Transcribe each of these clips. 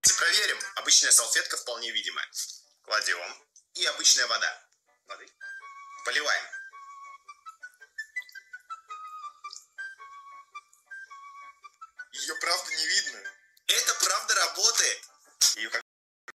Проверим. Обычная салфетка вполне видимая. Кладем. И обычная вода. Воды. Поливаем. Ее правда не видно. Это правда работает. Ее как...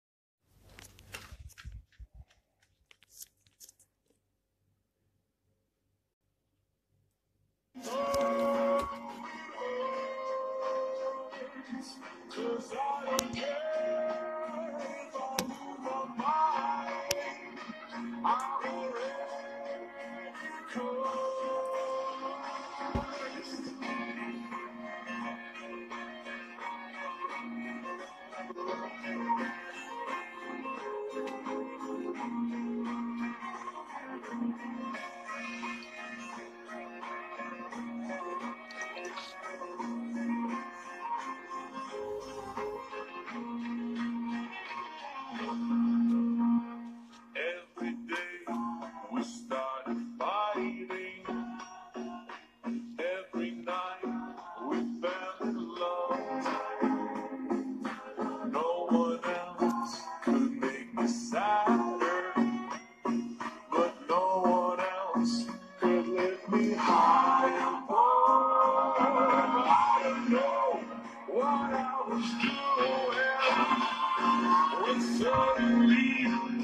Every day we start fighting. Every night we fell in love. No one else could make me sadder, but no one else could lift me higher. I don't know what I was doing when suddenly